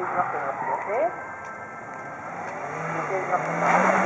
いきますと思います。予定いきますと思います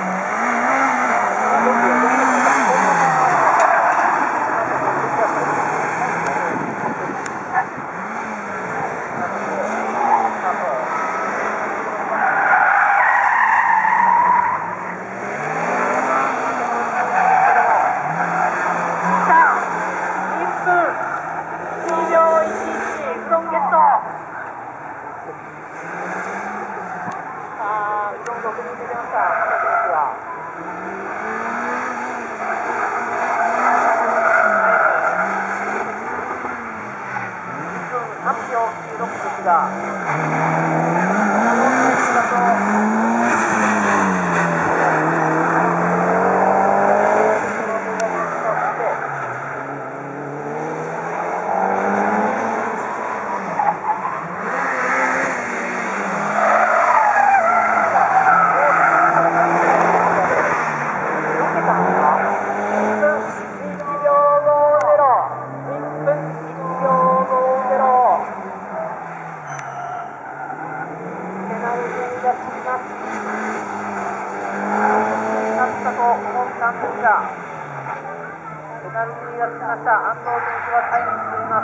ペナルティーがつきました。安藤選手はタイムしています。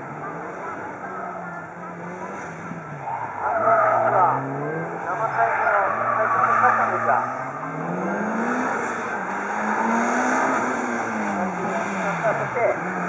安藤選手は生タイムの最初に勝ったんですが、そして